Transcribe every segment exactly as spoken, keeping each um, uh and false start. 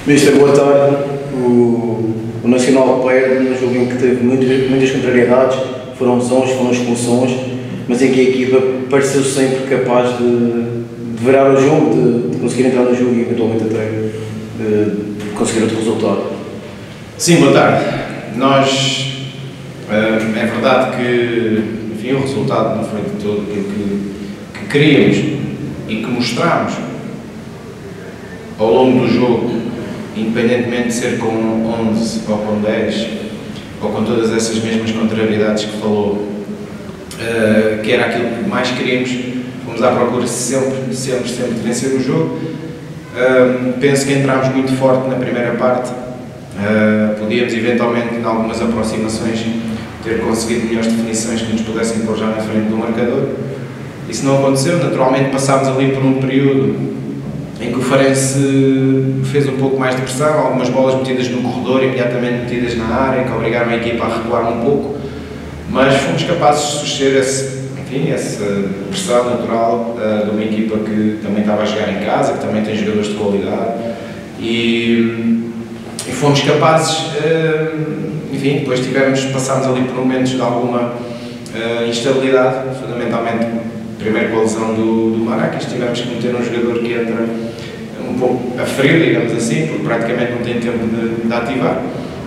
Mister, boa tarde. O, o Nacional perde num jogo em que teve muitas, muitas contrariedades, foram lesões, foram expulsões, mas em que a equipa pareceu sempre capaz de, de virar o jogo, de, de conseguir entrar no jogo e eventualmente até de conseguir outro resultado. Sim, boa tarde. Nós, é verdade que, enfim, o resultado não foi de todo aquilo que, que queríamos e que mostramos ao longo do jogo, independentemente de ser com onze ou com dez, ou com todas essas mesmas contrariedades que falou, uh, que era aquilo que mais queríamos, fomos à procura sempre, sempre, sempre de vencer o jogo. Uh, penso que entramos muito forte na primeira parte, uh, podíamos eventualmente, em algumas aproximações, ter conseguido melhores definições que nos pudessem pôr já na frente do marcador. Isso não aconteceu, naturalmente passámos ali por um período em que o Farense fez um pouco mais de pressão, algumas bolas metidas no corredor, imediatamente metidas na área, que obrigaram a equipa a recuar um pouco, mas fomos capazes de suster esse, enfim, essa pressão natural uh, de uma equipa que também estava a jogar em casa, que também tem jogadores de qualidade, e, e fomos capazes, uh, enfim, depois tivemos, passámos ali por momentos de alguma uh, instabilidade, fundamentalmente primeiro com a lesão do, do Maracas, tivemos que meter um jogador que entra um pouco a frio, digamos assim, porque praticamente não tem tempo de, de ativar.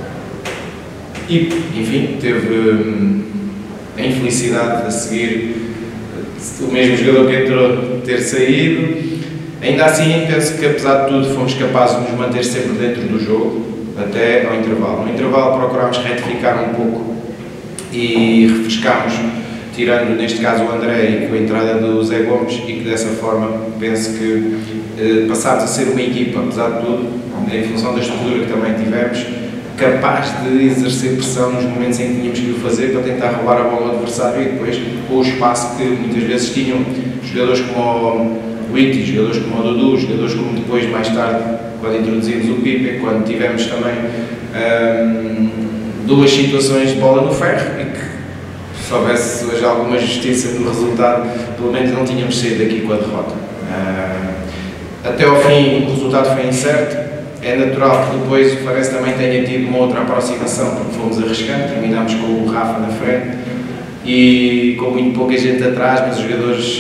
E, enfim, teve hum, a infelicidade de seguir o mesmo jogador que entrou ter saído. Ainda assim, penso que apesar de tudo fomos capazes de nos manter sempre dentro do jogo, até ao intervalo. No intervalo procurámos retificar um pouco e refrescámos, tirando neste caso o André e com a entrada do Zé Gomes, e que dessa forma penso que eh, passámos a ser uma equipa, apesar de tudo, em função da estrutura que também tivemos, capaz de exercer pressão nos momentos em que tínhamos que o fazer para tentar roubar a bola ao adversário, e depois com o espaço que muitas vezes tinham jogadores como o Iti, jogadores como o Dudu, jogadores como depois, mais tarde, quando introduzimos o Pipe, quando tivemos também hum, duas situações de bola no ferro, e que se houvesse hoje alguma justiça no resultado, pelo menos não tínhamos saído daqui com a derrota. Uh, até ao fim o resultado foi incerto, é natural que depois o Farense também tenha tido uma outra aproximação, porque fomos arriscando, terminámos com o Rafa na frente e com muito pouca gente atrás, mas os jogadores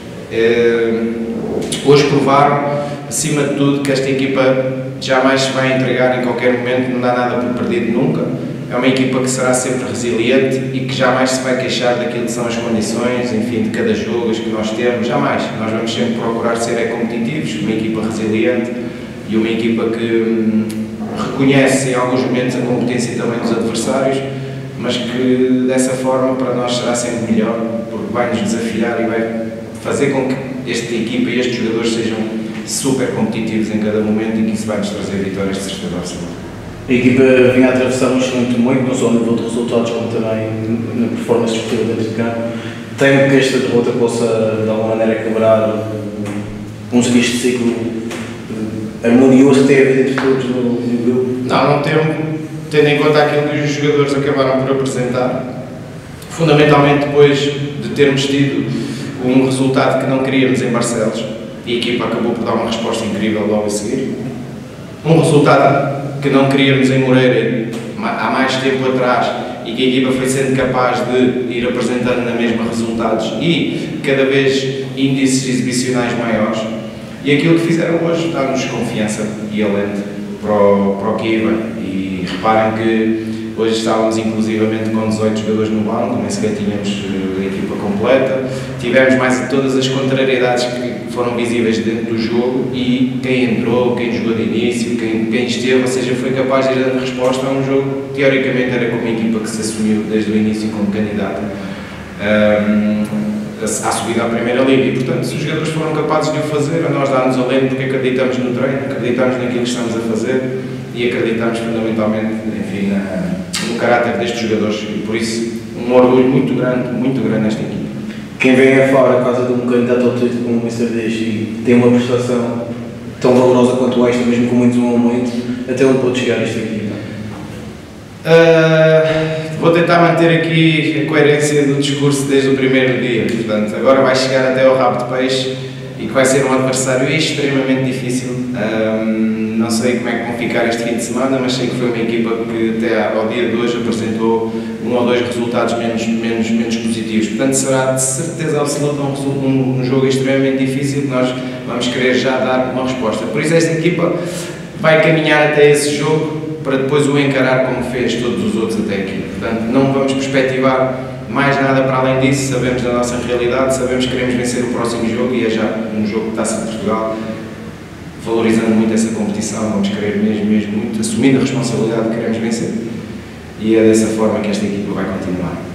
uh, hoje provaram, acima de tudo, que esta equipa jamais se vai entregar em qualquer momento, não dá nada por perdido nunca. É uma equipa que será sempre resiliente e que jamais se vai queixar daquilo que são as condições, enfim, de cada jogo, as que nós temos, jamais. Nós vamos sempre procurar ser é, competitivos, uma equipa resiliente e uma equipa que hum, reconhece em alguns momentos a competência também dos adversários, mas que dessa forma para nós será sempre melhor, porque vai nos desafiar e vai fazer com que esta equipa e estes jogadores sejam super competitivos em cada momento, e que isso vai nos trazer vitórias de certeza absoluta. A equipa vinha a atravessar um excelente momento, não só no nível de resultados, como também na performance desportiva dentro de campo. Temo que esta derrota possa, de alguma maneira, quebrar um seguinte ciclo harmonioso que tem havido entre todos no, no grupo. Não, não temo, tendo em conta aquilo que os jogadores acabaram por apresentar. Fundamentalmente, depois de termos tido um resultado que não queríamos em Barcelos, e a equipa acabou por dar uma resposta incrível logo a seguir. Um resultado que não queríamos em Moreira há mais tempo atrás, e que a equipa foi sendo capaz de ir apresentando na mesma resultados e cada vez índices exibicionais maiores, e aquilo que fizeram hoje dá-nos confiança e alento para o, para o que aí vem. E reparem que hoje estávamos inclusivamente com dezoito jogadores no banco, nem sequer tínhamos a equipa completa, tivemos mais todas as contrariedades que foram visíveis dentro do jogo, e quem entrou, quem jogou de início, quem, quem esteve, ou seja, foi capaz de ir dando resposta a um jogo que teoricamente era como uma equipa que se assumiu desde o início como candidata um, à subida à primeira liga, e portanto se os jogadores foram capazes de o fazer, a nós dá-nos alento, porque acreditamos no treino, acreditamos naquilo que estamos a fazer e acreditamos fundamentalmente, enfim, na, no caráter destes jogadores, e por isso um orgulho muito grande, muito grande nesta equipa. Quem vem a fora a casa de um candidato ao título como o Mister Dias e tem uma prestação tão valorosa quanto esta, mesmo com muitos momentos, até onde pode chegar esta equipa? Uh, vou tentar manter aqui a coerência do discurso desde o primeiro dia, portanto, agora vai chegar até ao rabo de peixe, e que vai ser um adversário extremamente difícil. Um, não sei como é que vão ficar este fim de semana, mas sei que foi uma equipa que até ao dia de hoje apresentou um ou dois resultados menos, menos, menos positivos. Portanto, será de certeza absoluta um, um, um jogo extremamente difícil que nós vamos querer já dar uma resposta. Por isso esta equipa vai caminhar até esse jogo para depois o encarar como fez todos os outros até aqui. Portanto, não vamos perspectivar mais nada para além disso, sabemos da nossa realidade, sabemos que queremos vencer o próximo jogo e é já um jogo de Taça de Portugal, valorizando muito essa competição, vamos querer mesmo, mesmo muito, assumindo a responsabilidade que queremos vencer. E é dessa forma que esta equipa vai continuar.